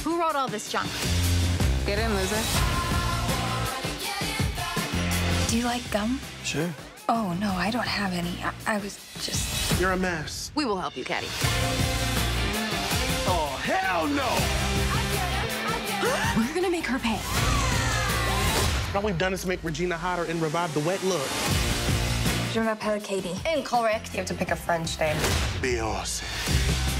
Who wrote all this junk? Get in, loser. Do you like gum? Sure. Oh, no, I don't have any. I was just... You're a mess. We will help you, Caddy. Oh, hell no! We're gonna make her pay. All we've done is make Regina hotter and revive the wet look. Je m'appelle Katie. Incorrect. You have to pick a French name. Beyoncé.